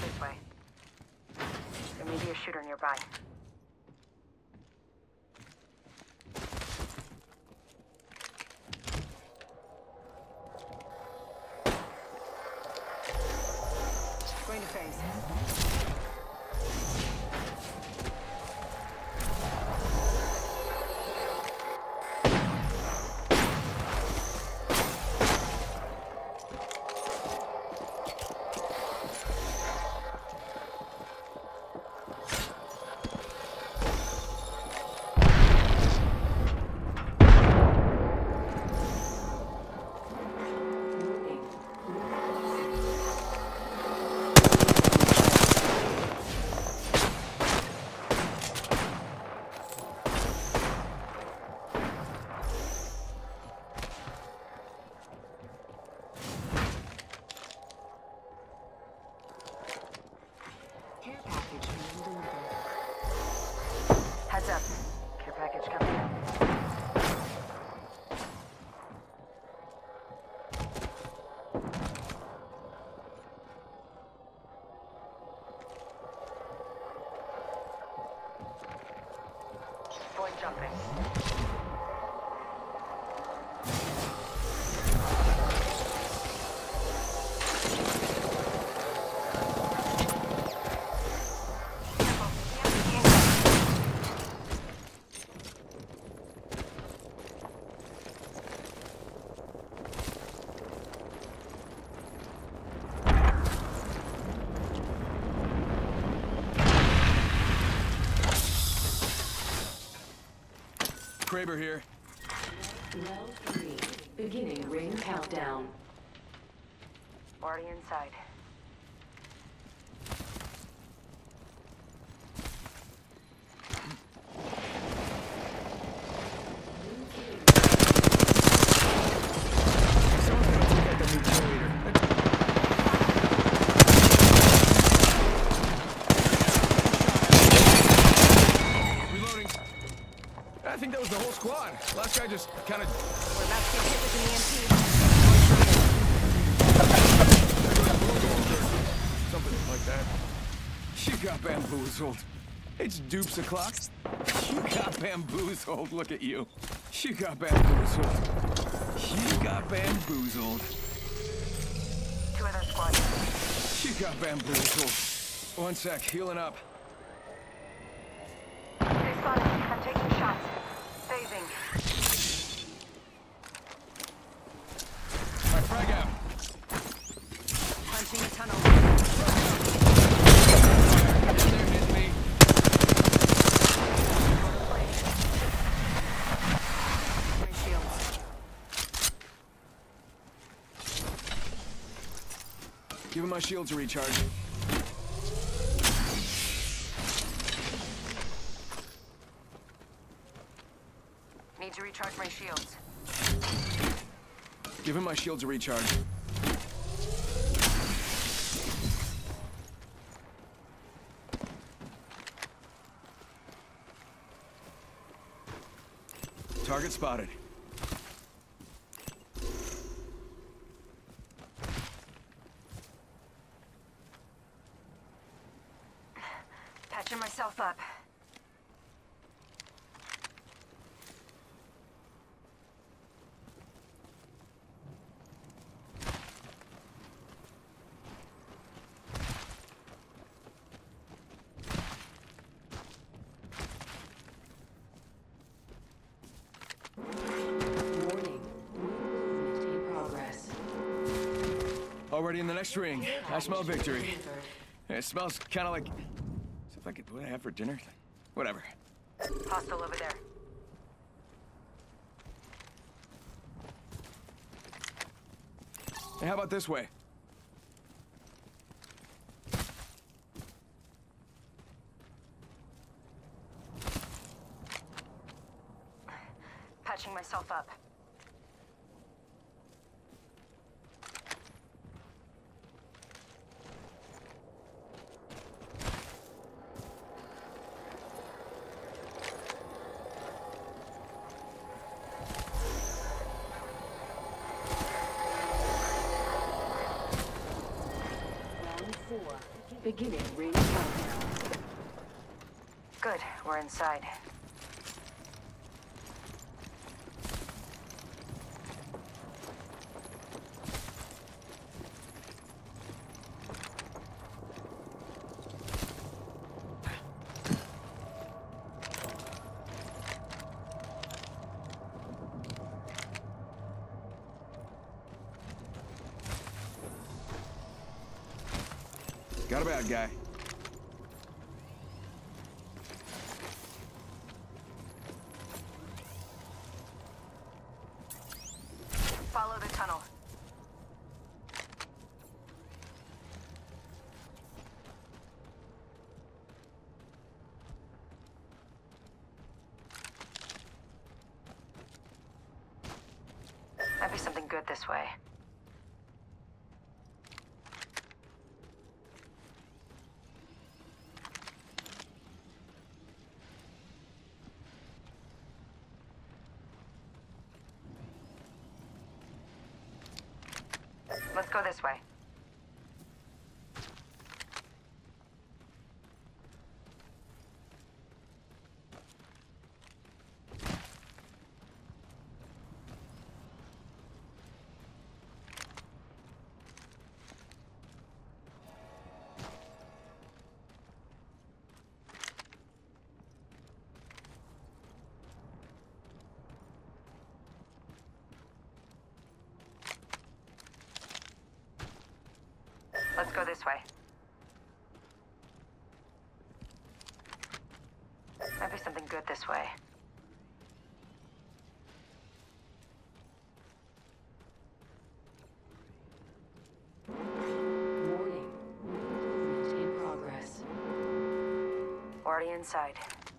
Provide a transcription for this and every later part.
this way. There may be a shooter nearby. Going to phase. Heads up. Care package coming in. Going jumping. Kraber here. Well 3. Beginning ring countdown. Already inside. Someone's gonna take out the new cheerleader. Reloading. I think that was the whole squad. Last guy just kind of... We're about to get hit with an EMP. Something like that. You got bamboozled. It's dupes o'clock. You got bamboozled. Look at you. You got bamboozled. You got bamboozled. Two other squads. You got bamboozled. One sec, healing up. They spotted me. I'm taking shots. Phasing. Alright, frag out. Punching a tunnel. Get in there, hit me. My shields. Give him my shield to recharge. Need to recharge my shields. Give him my shield to recharge. Target spotted. Patching myself up. Warning. Movement in progress. Already in the next ring. I smell victory. It smells kind of like stuff I could have for dinner. Whatever. Hostile over there. Hey, how about this way? Patching myself up. Beginning ring countdown. Good, we're inside. Got a bad guy. Follow the tunnel. Might be something good this way. Let's go this way. Let's go this way. Might be something good this way. Warning. Movement in progress. Already inside.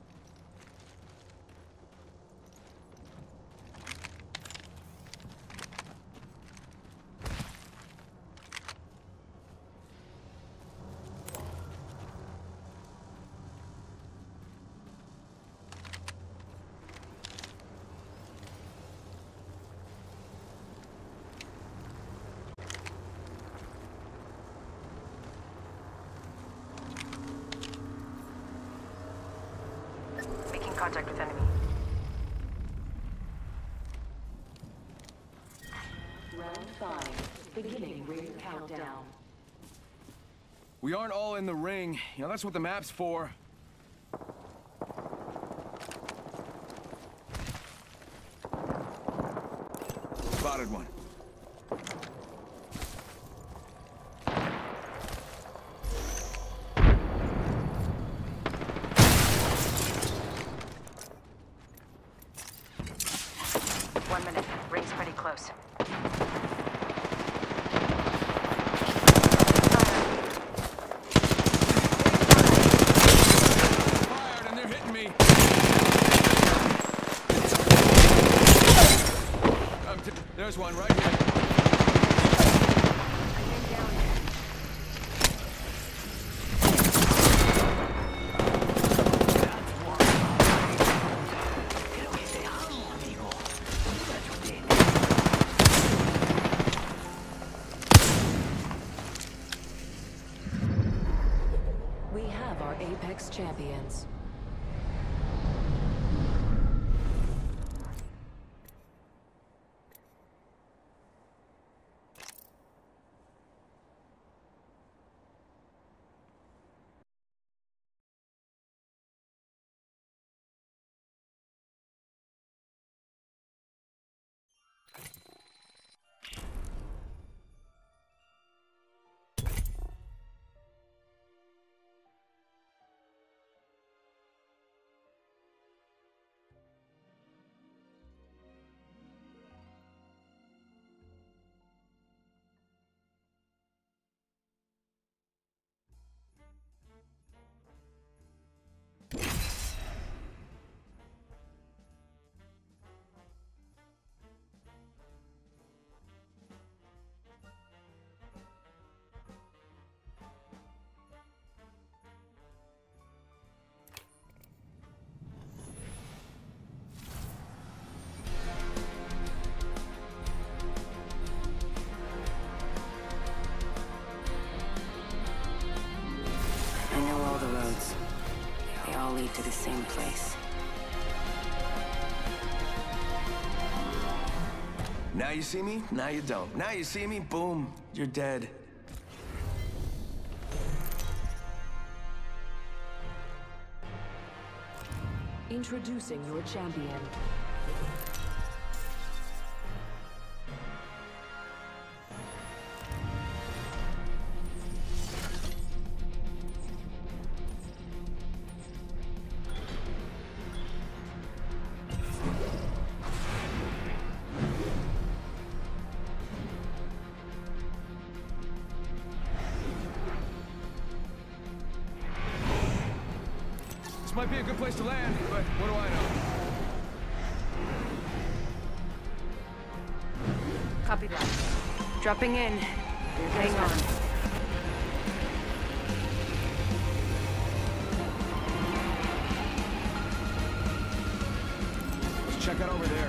Making contact with enemy. Round 5. Beginning ring countdown. We aren't all in the ring. You know, that's what the map's for. Spotted one. One minute. Ring's pretty close. Fired and they're hitting me. There's one right here. We have our Apex champions. all lead to the same place. Now you see me, now you don't. Now you see me, boom, you're dead. Introducing your champion. This might be a good place to land, but what do I know? Copy that. Dropping in. Hang on. Let's check out over there.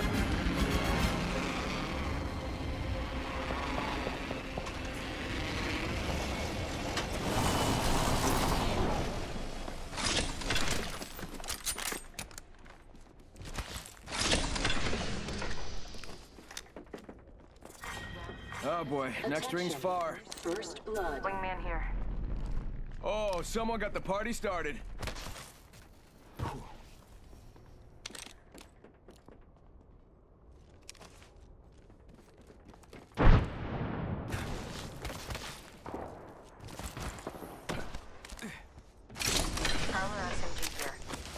Oh boy, next ring's far. First blood. Wingman here. Oh, someone got the party started. Prowler SMG here.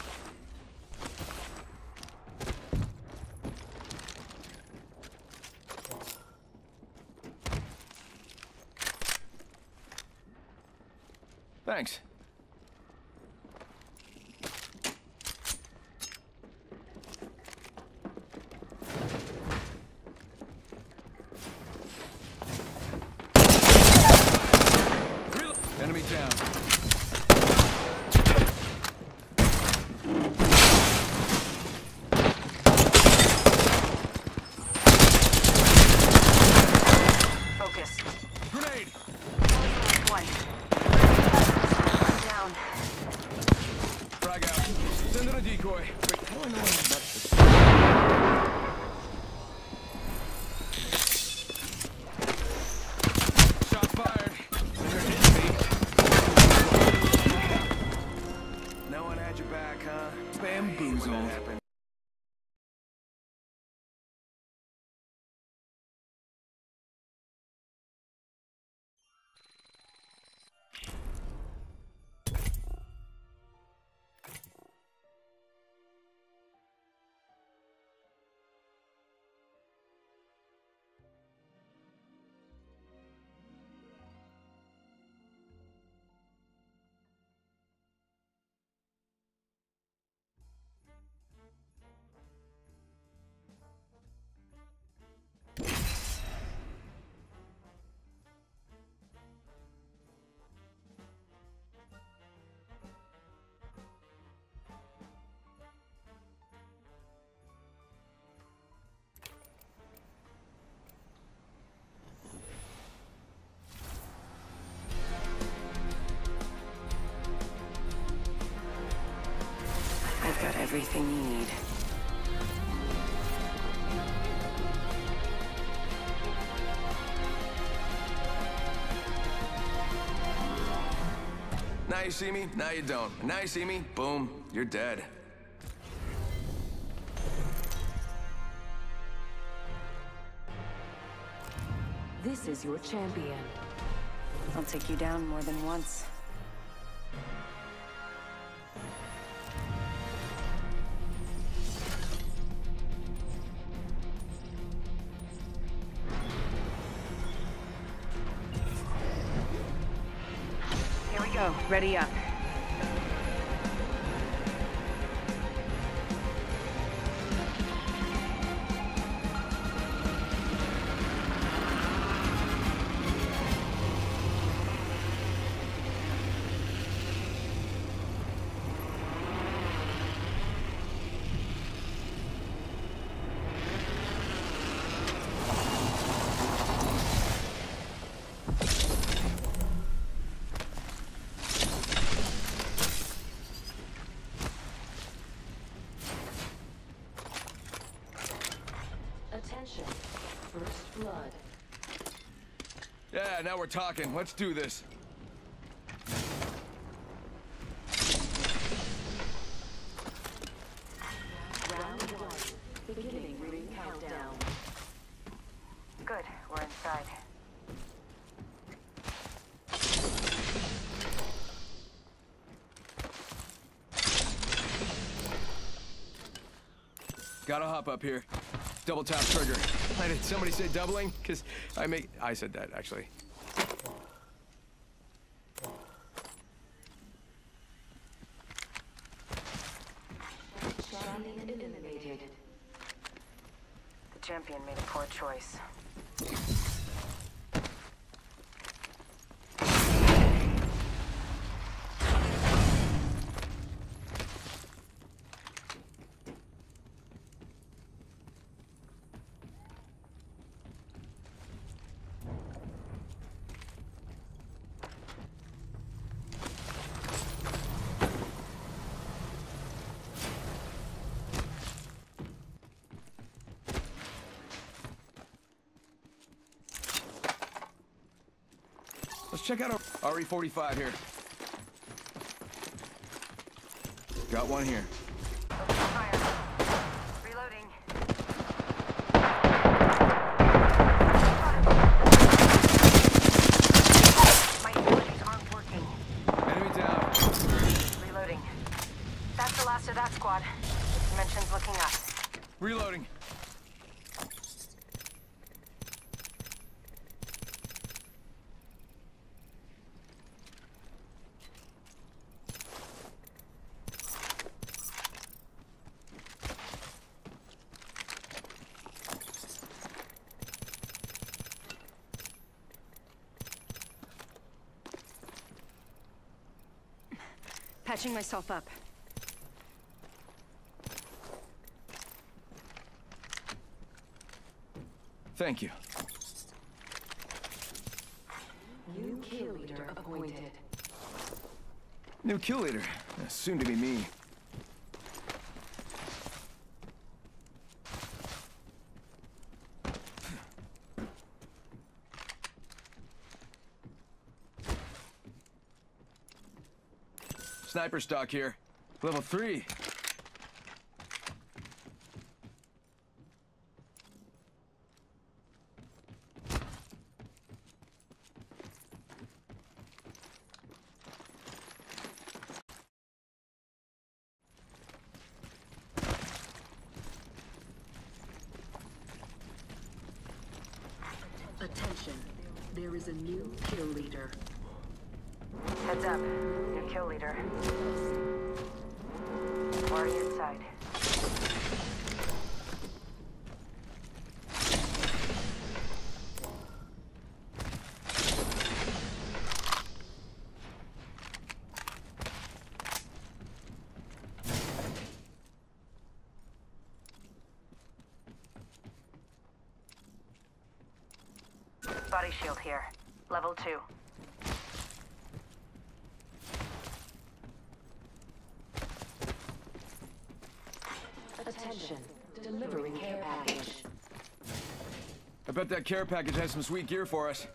Thanks. Enemy down. Focus. Grenade! One. Down. Frag out. Send in a decoy. Wait, how do I know anything about this? Shots fired. They're hitting me. No one had your back, huh? Bamboozled. I've got everything you need. Now you see me, now you don't. And now you see me, boom, you're dead. This is your champion. I'll take you down more than once. Here we go. Ready up. Yeah, now we're talking. Let's do this. Round 1. Beginning ring countdown. Good, we're inside. Gotta hop up here. Double tap trigger. Did somebody say doubling? Because I said that, actually. Champion eliminated. The champion made a poor choice. Let's check out our RE-45 here. Got one here. Open fire. Reloading. My abilities aren't working. Enemy down. Reloading. That's the last of that squad. Dimensions looking up. Reloading. Patching myself up. Thank you. New kill leader appointed. New kill leader. Soon to be me. Sniper stock here. Level 3. Attention. There is a new kill leader. Heads up. New kill leader. Already inside. Body shield here. Level 2. Attention. Delivering care package. I bet that care package has some sweet gear for us.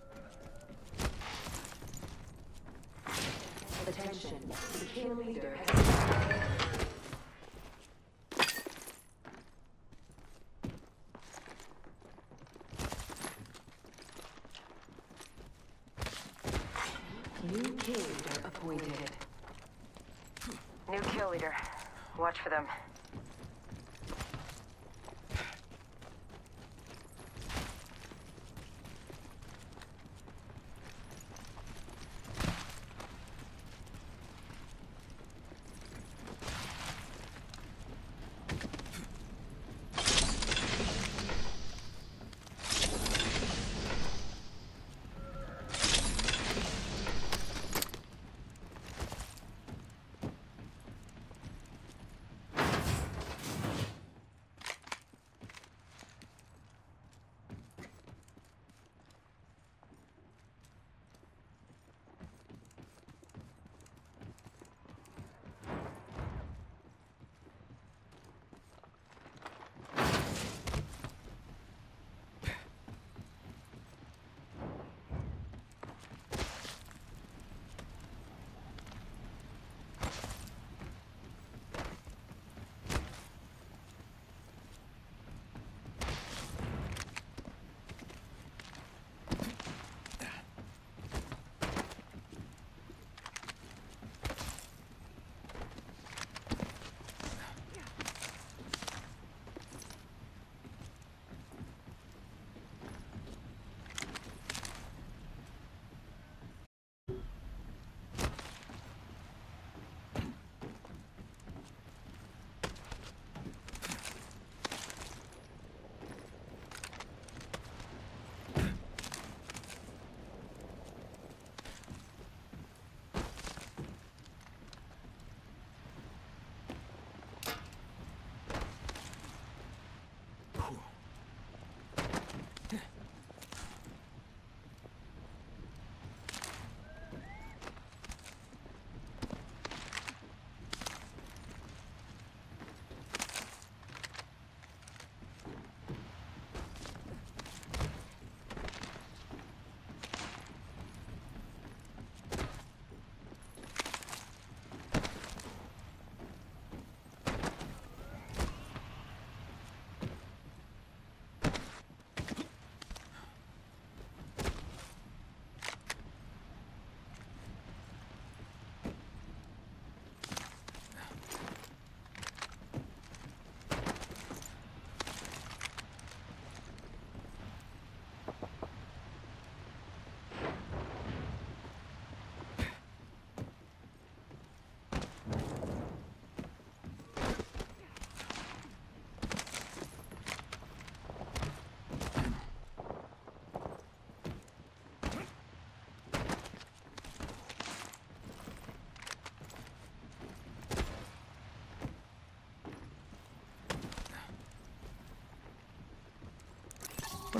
Attention. The kill leader has... New kill leader appointed. New kill leader. Watch for them.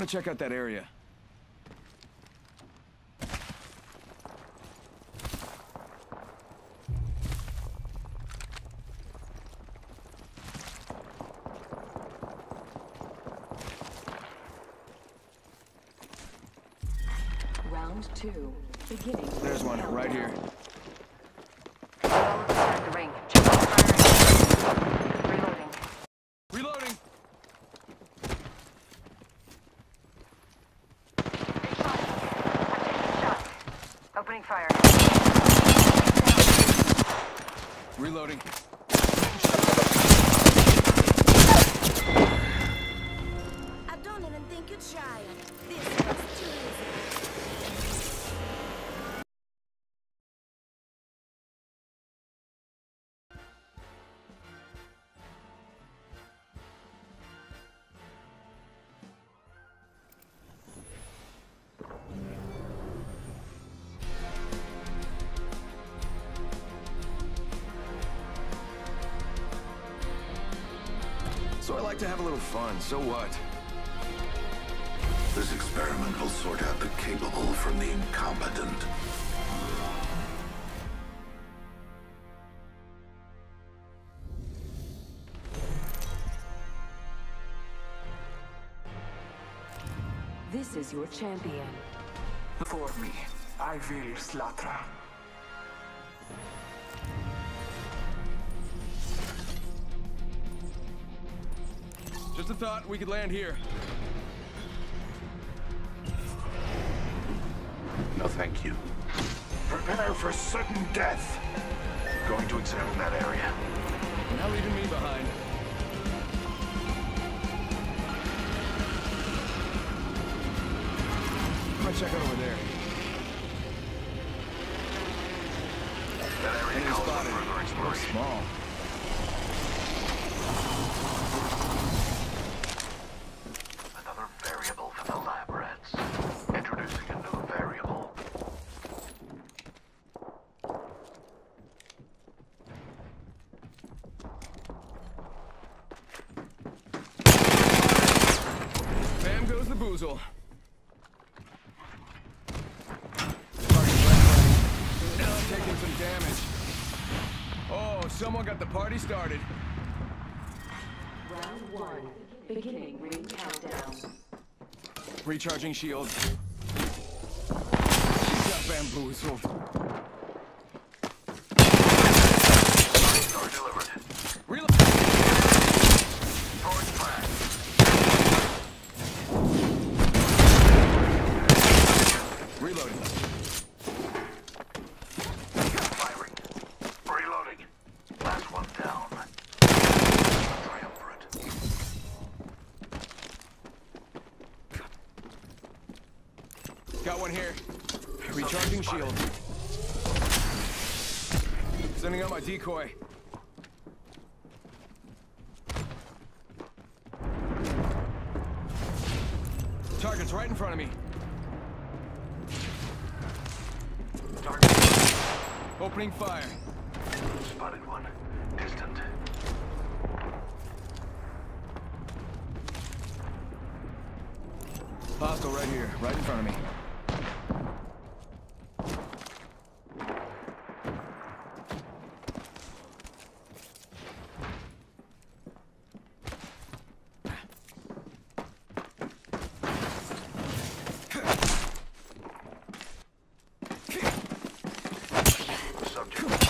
want to check out that area. Round 2. Beginning. There's one, right here. All inside the ring. Check out the firing. Reloading. Reloading! Big shot. I'm taking a shot. Opening fire. Reloading. I don't even think you tried. This was too easy. So I like to have a little fun, so what? This experiment will sort out the capable from the incompetent. This is your champion. For me, I will slaughter. Just a thought, we could land here. No, thank you. Prepare for sudden death. Going to examine that area. You're not leaving me behind. I'm gonna check out over there. That area Enemy calls for spotted. further Looks exploration. small. Another variable for the lab rats. Introducing a new variable. Bam goes the boozle. Now I'm taking some damage. Oh, someone got the party started. Round 1. Beginning ring countdown. Recharging shield. She got bamboozled. Star delivered. Reload. Throwing flag. Reloading. Firing. Reloading. Last one down. Triumvirate. Got one here. Recharging shield. Sending out my decoy. Target's right in front of me. Target. Opening fire. Spotted one. Distant. Hostile right here, right in front of me. Subject.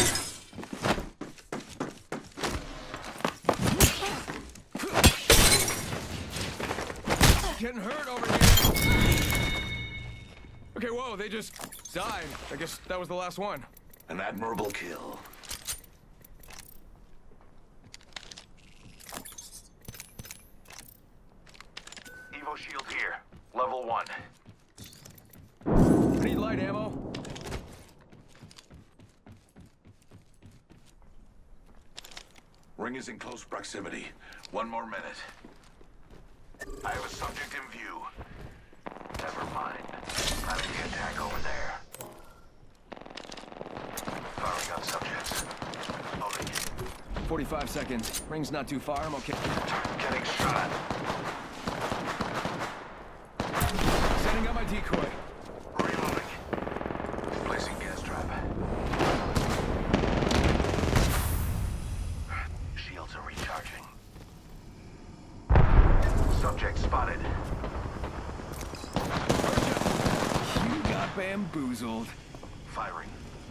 Getting hurt over here. Okay, whoa, they just died. I guess that was the last one. An admirable kill. Evo shield here. Level 1. I need light ammo. Ring is in close proximity. 1 more minute. I have a subject in view. Never mind. Planning the attack over there. Firing on subjects. Loading. 45 seconds. Ring's not too far, I'm okay. Getting shot. decoy. Reloading. Placing gas trap. Shields are recharging. Subject spotted. You got bamboozled. Firing.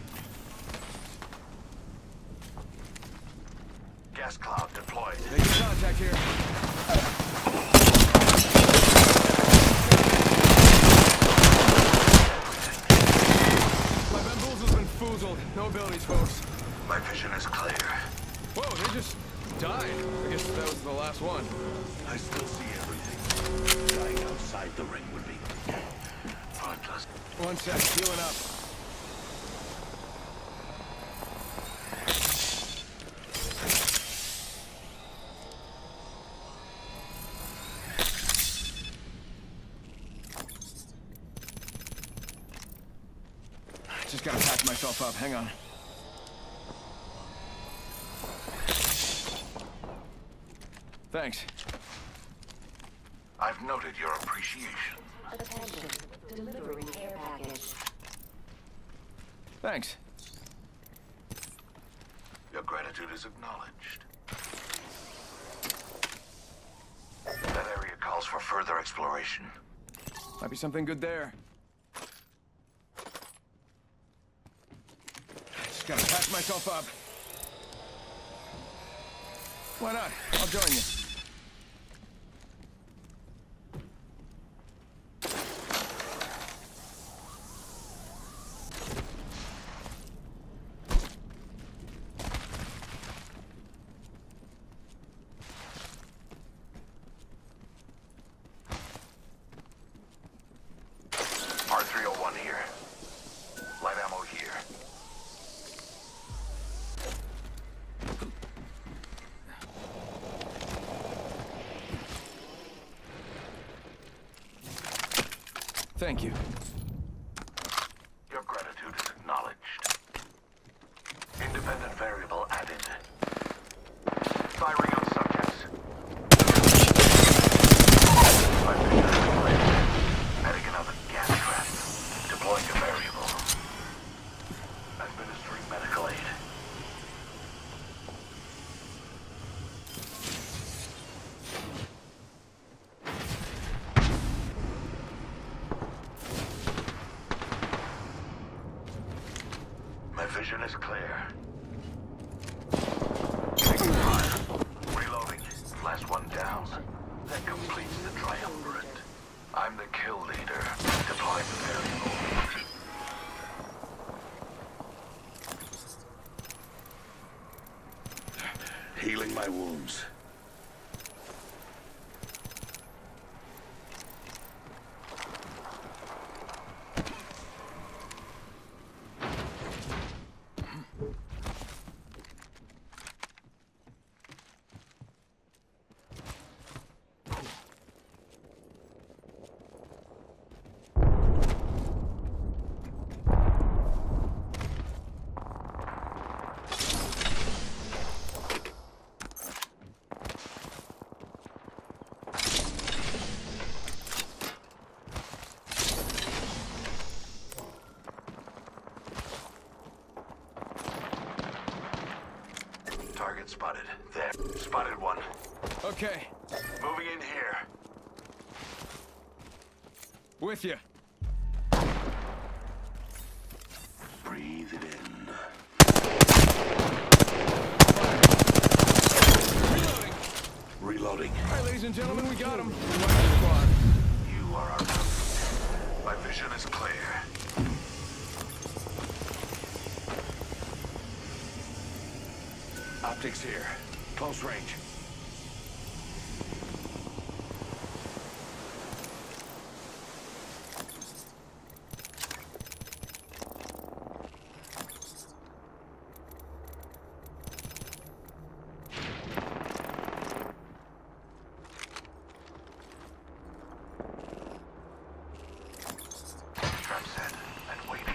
Gas cloud deployed. Making contact here. My bamboozle's been foozled. No abilities, folks. My vision is clear. Whoa, they just died. I guess that was the last one. I still see everything. Dying outside the ring would be pointless. One sec, healing up. Just gotta patch myself up. Hang on. Thanks. I've noted your appreciation. Attention. Delivering care package. Thanks. Your gratitude is acknowledged. That area calls for further exploration. Might be something good there. Just gotta patch myself up. Why not? I'll join you. R301 here. Light ammo here. Thank you. Your gratitude is acknowledged. Independent variable added. Firing on subjects. My vision is clear. Adding another gas trap. Deploying a variable. Administering medical aid. My vision is clear. Taking fire. Reloading. Last one down. That completes the triumvirate. I'm the kill leader. Deploying the variable. Healing my wounds. Target spotted. There. Spotted one. Okay, Moving in here. with you. Breathe it in. Reloading. Reloading. All right, ladies and gentlemen, we got him. Squad. You are our target. My vision is clear. Optics here. Close range. Trap set and waiting.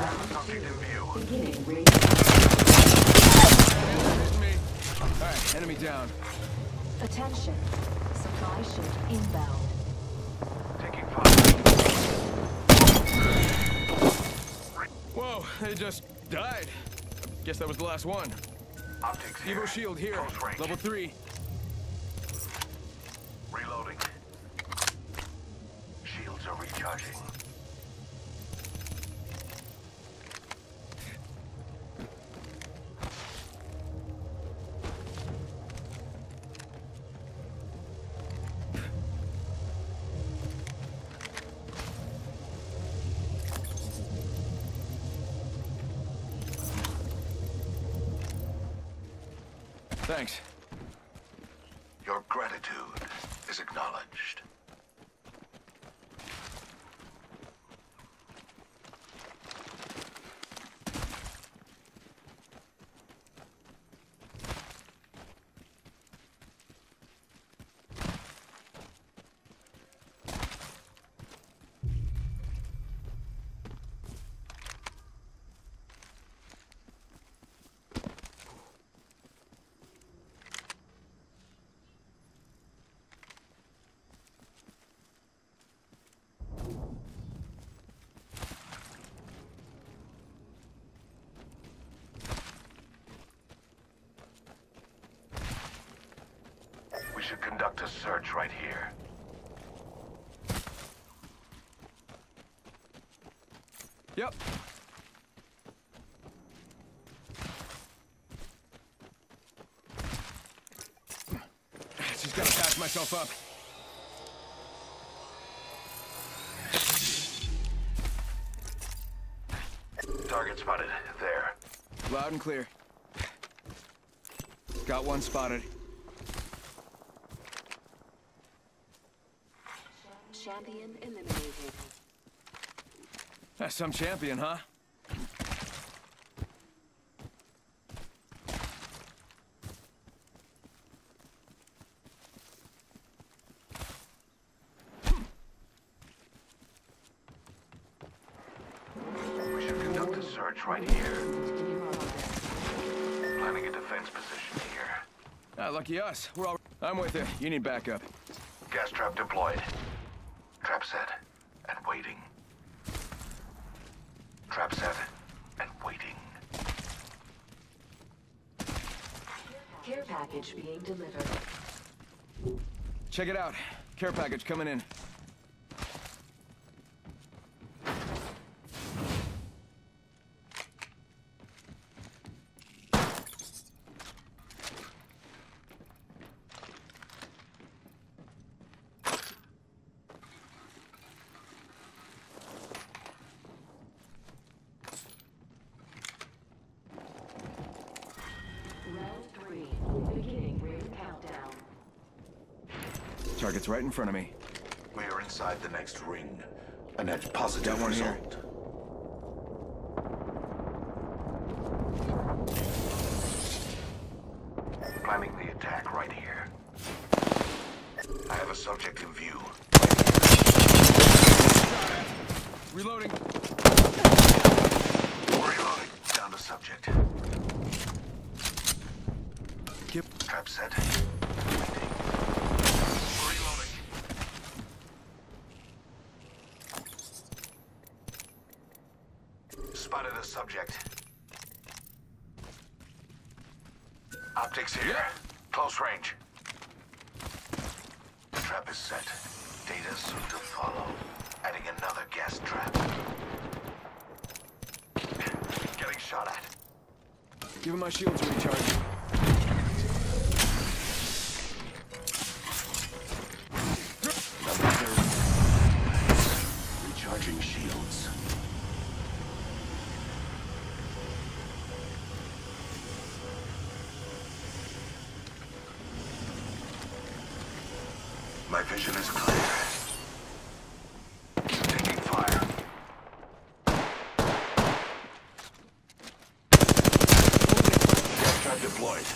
Subject in view. Beginning ring. Hitting me. Alright, enemy down. Attention. Supply ship inbound. Taking fire. Whoa, they just died. Guess that was the last one. Optics here. Evo shield here. Close range. Level 3. Reloading. Shields are recharging. Thanks. Your gratitude is acknowledged. We should conduct a search right here. Yep. Just gotta patch myself up. Target spotted. There. Loud and clear. Got one spotted. Champion eliminated. That's some champion, huh? We should conduct a search right here. Planning a defense position here. Ah, lucky us. We're all... I'm with you. You need backup. Gas trap deployed. Trap set and waiting. Trap set and waiting. Care package being delivered. Check it out. Care package coming in. Round 3. Beginning ring countdown. Target's right in front of me. We are inside the next ring. A net positive Got one here. result. Planning the attack right here. I have a subject in view. Reloading. Reloading. Down to subject. Kip. Trap set. Waiting. Reloading. Spotted a subject. Optics here. Yep. Close range. Trap is set. Data soon to follow. Adding another gas trap. Getting shot at. Giving my shields a recharge. Recharging shields. My vision is clear. Taking fire. Gas trap deployed.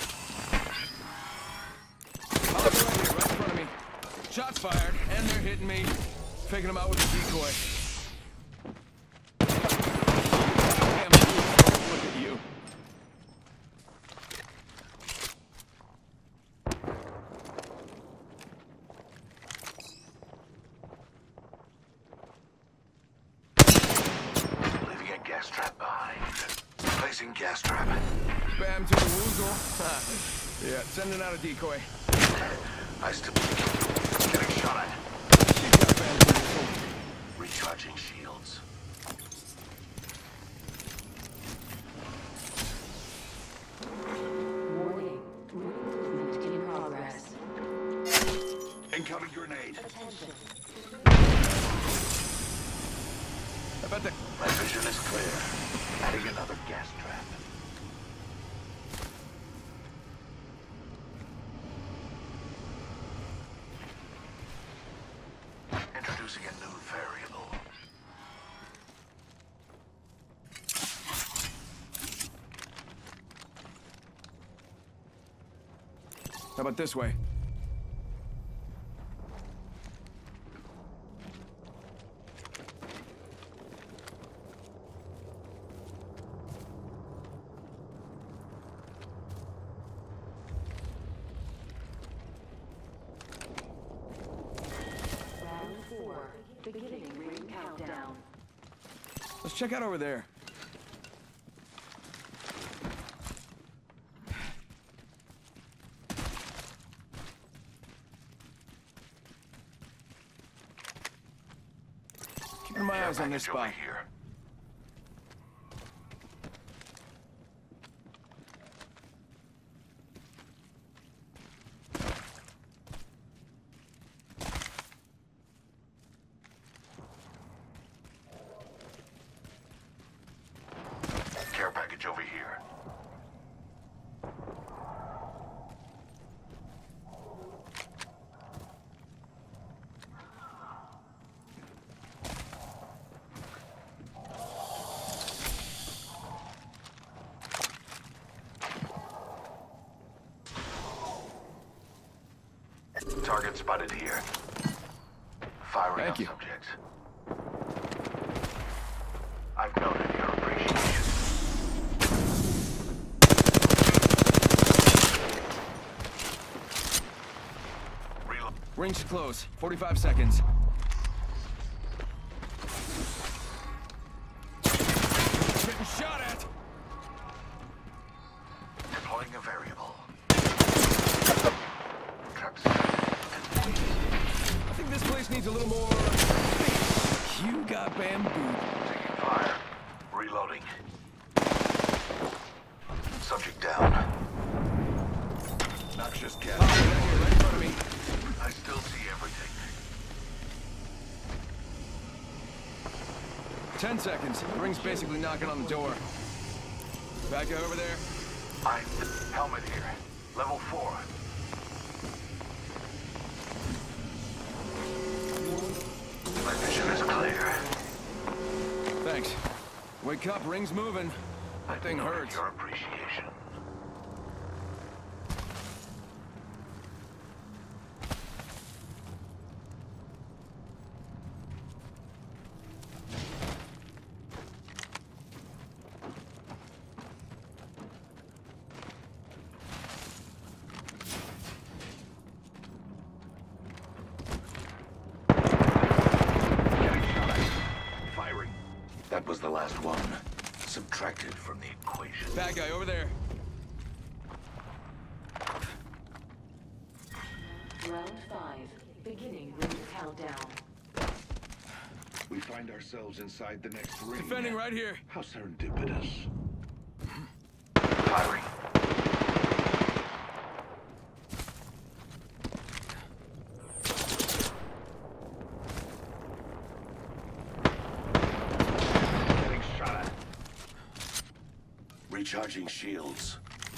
I'll be right here, right in front of me. Shots fired, and they're hitting me. Faking them out with a decoy. Placing gas trap. Bam to the woozle. Yeah, sending out a decoy. I still getting shot at. She got bamboozled. Recharging shields. Warning. Movement in progress. Incoming grenade. Attention. I bet the... My vision is clear. Adding another gas trap. Introducing a new variable. How about this way? Round 4. Beginning ring countdown. Let's check out over there. Keeping my eyes on this Package over spot. here. Care package over here. Target spotted here. Firing Thank on you. subject. I've noted your appreciation. Reload. Ring's close. 45 seconds. Getting shot at! Deploying a variable. Traps. And I think this place needs a little more... You got bamboo. taking fire. Reloading. Subject down. Noxious gas. Right here, right in front of me. I still see everything. 10 seconds. The ring's basically knocking on the door. Back over there. Helmet here. Level 4. My vision is clear. Thanks. Wake up, ring's moving. That thing Noted hurts. your appreciation. Getting shot at. Firing. That was the last one. Subtracted from the equation. Bad guy over there. Round 5. Beginning ring countdown. We find ourselves inside the next ring. Defending right here. How serendipitous. Firing. Getting shot at. Recharging shields.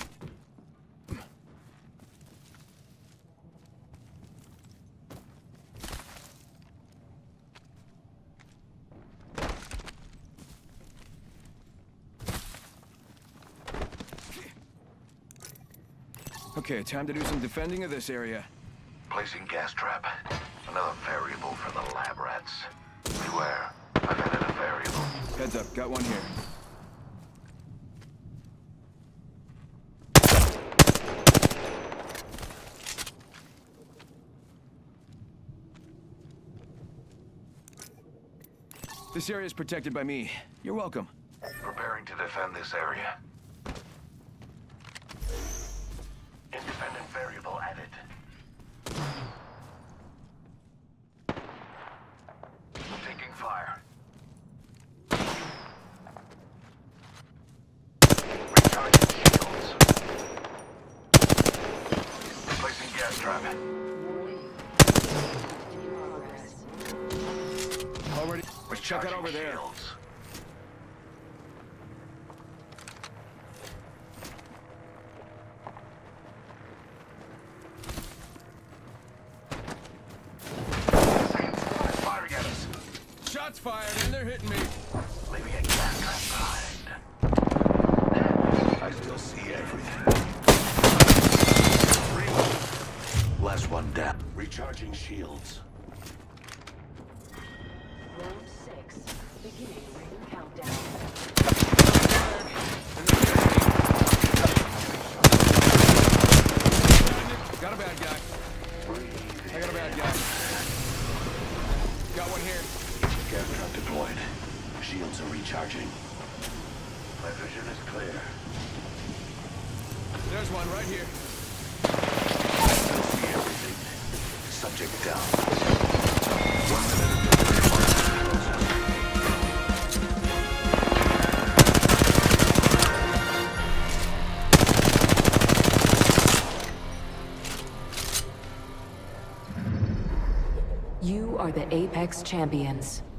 Okay, time to do some defending of this area. Placing gas trap. Another variable for the lab rats. Beware. I've added a variable. Heads up, got one here. This area is protected by me. You're welcome. Preparing to defend this area. check out over there. Shields. Second squad firing at us. Shots fired and they're hitting me. Leaving a gas trap behind. I still see everything. Last one down. Recharging shields. Round 6. Beginning ring countdown. Got a bad guy. I got a bad guy. Got one here. Gas trap deployed. Shields are recharging. My vision is clear. There's one right here. I still see everything. Subject down. 1 minute until the process. You are the Apex Champions.